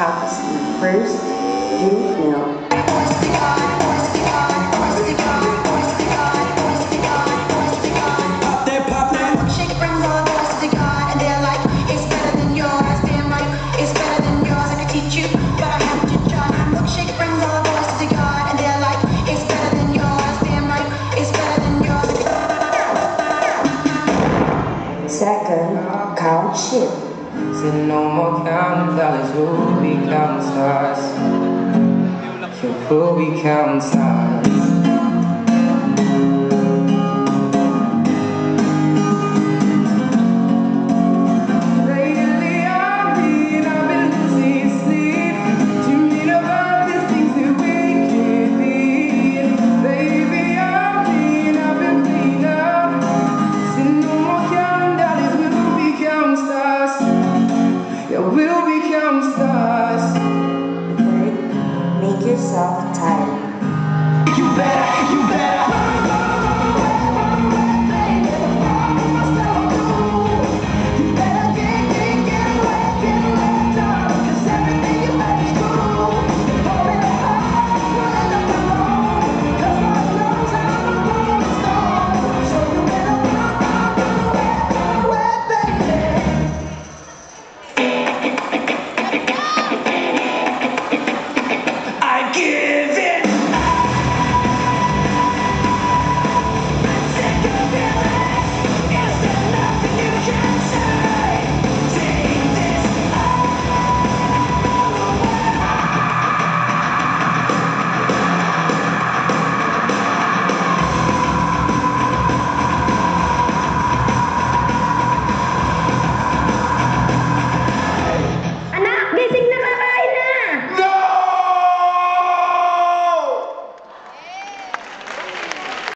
how to sleep. First, drink milk. Second, count sheep. Said no more counting dollars, we'll be counting stars. Yeah, we'll be counting stars. Lately I've been losing sleep, dreaming about the things that we can't be. Baby, I've been clean up. Said no more counting dollars, we'll be counting stars. Yeah, we'll be counting stars. Third, make yourself tired. You better, you better.